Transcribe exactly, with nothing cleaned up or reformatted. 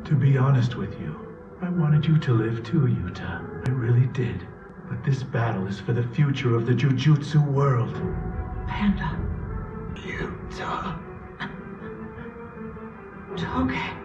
To be honest with you, I wanted you to live too, Yuta. I really did. But this battle is for the future of the Jujutsu world. Panda. Yuta. Toge.